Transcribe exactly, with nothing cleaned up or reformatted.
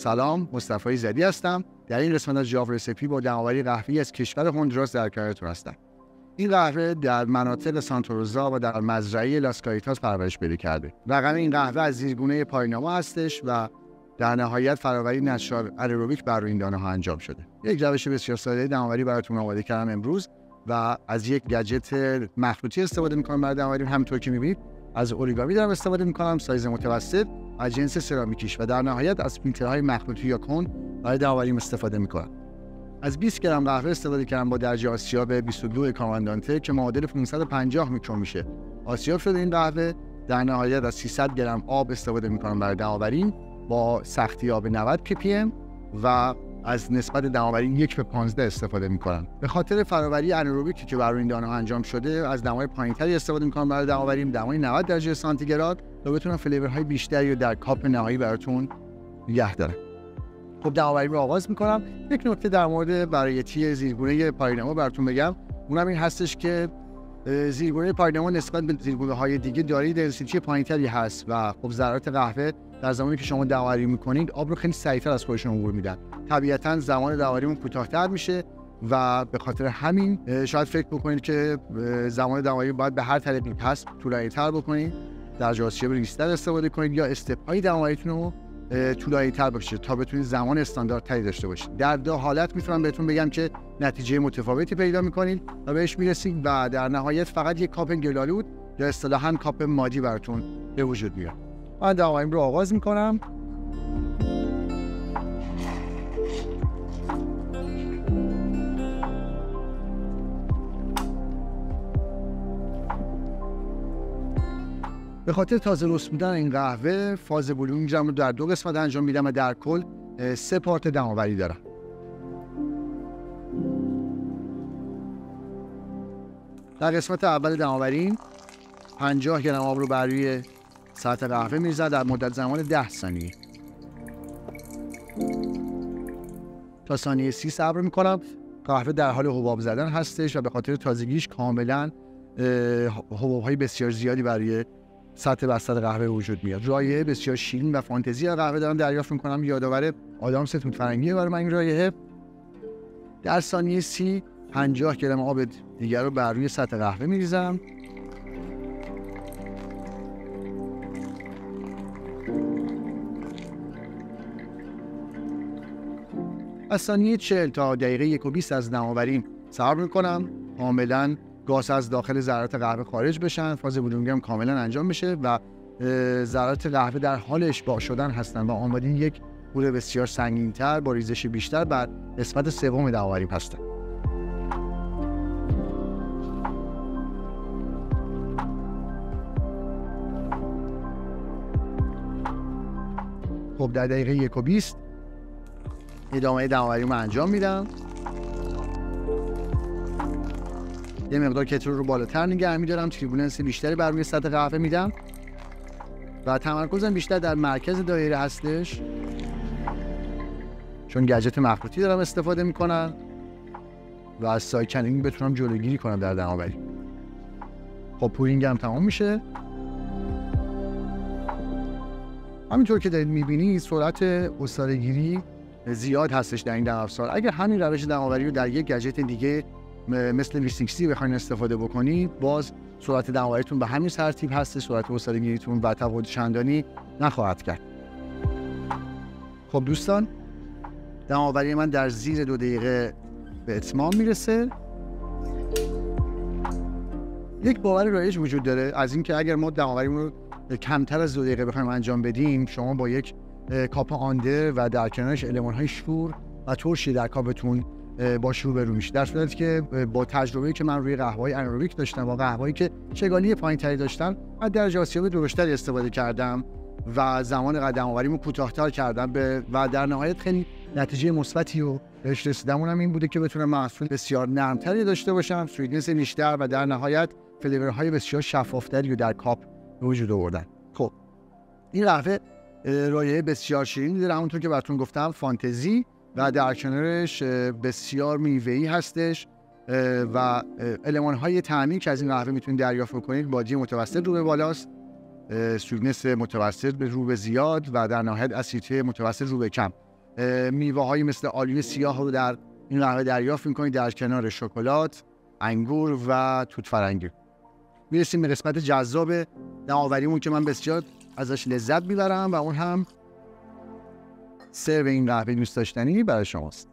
سلام، مصطفی زدی هستم. در این قسمت از جاوا رسپی با دم‌آوری قهوه‌ای از کشور هندوراس در کنارتون هستم. این قهوه در مناطق سانتا روزا و در مزرعه لاس کاریتاس پرورش پیدا کرده. رقم این قهوه از زیرگونه پایین‌نما هستش و در نهایت فراوری نچرال انروبیک بر روی این دانه‌ها انجام شده. یک روش بسیار ساده دم‌آوری براتون آماده کردم امروز و از یک گجت مخروطی استفاده می‌کنم برای دم‌آوری. همونطور که می‌بینید از اوریگامی دارم استفاده می‌کنم، سایز متوسط از جنس سرامیکیش، و در نهایت از فیلترهای مخروطی یا کن برای دم‌آوری استفاده می‌کنم. از بیست گرم قهوه استفاده کردم با درجه آسیاب بیست و دو کاماندانته که معادل پانصد و پنجاه میکرون میشه. آسیاب شده این قهوه. در نهایت از سیصد گرم آب استفاده می‌کنم برای دم‌آوری با سختی آب نود پی پی ام و از نسبت دم‌آوری یک به پانزده استفاده می‌کنم. به خاطر فراوری انروبیکی که بر روی این دانه‌ها انجام شده از دمای پایین‌تری استفاده می‌کنم برای دم‌آوری، دمای نود درجه سانتیگراد، تا بتونم فلیورهای بیشتری رو در کاپ نهایی براتون نگه دارم. خب دم‌آوری رو آغاز می‌کنم. یک نکته در مورد برایتی زیرگونه پایین‌نما براتون بگم، اونم این هستش که زیرگونه پایین‌نما نسبت به زیرگونه‌های دیگه دارای دنسیتی پایین‌تری هست و خب ذرات قهوه در زمانی که شما دم‌آوری می‌کنید آب رو خیلی سریع‌تر از خودشون عبور میدن. طبیعتاً زمان دم‌آوریمون کوتاه‌تر میشه و به خاطر همین شاید فکر بکنید که زمان دم‌آوری باید به هر طریقی هست طولانی‌تر بکنید، درجه آسیاب ریزتر استفاده کنید یا استپ‌های دم‌آوریتون رو طولانی‌تر باشه تا بتونید زمان استانداردتری داشته باشید. در دو حالت میتونم بهتون بگم که نتیجه متفاوتی پیدا می‌کنید و بهش میرسید و در نهایت فقط یک کاپ گلالود یا اصطلاحاً کاپ مادی براتون به وجود میاد. من دم‌آوریم رو آغاز می‌کنم. به خاطر تازه رس بودن این قهوه فاز بلوینگم رو در دو قسمت انجام میدم و در کل سه پارت دم‌آوری دارم. در قسمت اول دم‌آوری پنجاه گرم آب رو بر روی سطح قهوه می‌ریزم در مدت زمان ده ثانیه. تا ثانیه سی صبر می‌کنم. قهوه در حال حباب زدن هستش و به خاطر تازگیش کاملاً حباب‌های بسیار زیادی برای سطح بستر قهوه وجود میاد. رایحه بسیار شیرین و فانتزی از قهوه دارم دریافت می‌کنم. یادآور آدامس توت فرنگی برای من این رایحه. در ثانیه سی پنجاه گرم آب دیگر رو بر روی سطح قهوه می‌ریزم. از ثانیه چهل تا دقیقه یک و بیست از دم‌آوریم صبر می‌کنم کاملاً گاز از داخل ذرات قهوه خارج بشن، فاز بلوینگ هم کاملا انجام بشه و ذرات قهوه در حال اشباع شدن هستن و آماده یک بوره بسیار سنگین‌تر با ریزش بیشتر بر قسمت سوم دم‌آوری هستن. خب در دقیقه یک و بیست ادامه دم‌آوری رو انجام میدم. یه مقدار کترو رو بالاتر نگه می‌دارم، تریبولنس بیشتری بر روی سطح قهوه میدم و تمرکزم بیشتر در مرکز دایره هستش چون گجت مخروطی دارم استفاده میکنم و از سایکنینگ بتونم جلوگیری کنم در دم‌آوری. خب پورینگ هم تمام میشه. همینطور که دارید میبینید سرعت استاره‌گیری زیاد هستش در این دم افزار. اگر همین روش دم‌آوری رو در یک گجت دیگه مثل وی شصت بخواید استفاده بکنید باز سرعت دم‌آوریتون به همین ترتیب هست، سرعت استاره‌گیریتون و تفاوت چندانی نخواهد کرد. خب دوستان دم‌آوری من در زیر دو دقیقه به اتمام میرسه. یک باور رایج وجود داره از اینکه اگر ما دم‌آوریمون رو کمتر از دو دقیقه بخوایم انجام بدیم شما با یک کاپ آندر و در کنارش المان‌های شور و ترشی در کاپتون با شور برو میشه، در صورتی که با تجربه‌ای که من روی قهوه‌های انروبیک داشتم و قهوه‌ای که چگالی پایین‌تری داشتن از درجه آسیاب درشتری استفاده کردم و زمان دم‌آوریمو کوتاه‌تر کردم به و در نهایت خیلی نتیجه مثبتی رو بهش رسیدم. اونم این بوده که بتونم محصول بسیار نرم‌تری داشته باشم، سویتنس بیشتر و در نهایت فلیورهای بسیار شفافتری رو در کاپ به وجود آوردن. خب این قهوه رایحه بسیار شیرینی داره، همونطور که براتون گفتم فانتزی و در کنارش بسیار میوه‌ای هستش و المان‌های طعمی که از این قهوه میتونید دریافت کنید بادی متوسط رو به بالاست، سویتنس متوسط به رو به زیاد و در نهایت اسیدیته متوسط رو به کم. میوه هایی مثل آلو سیاه رو در این قهوه دریافت میکنید در کنار شکلات، انگور و توت فرنگی. میرسیم به قسمت جذاب نوآوریمون که من بسیار ازش لذت میبرم و اون هم سرو این قهوه دوست داشتنی برای شماست.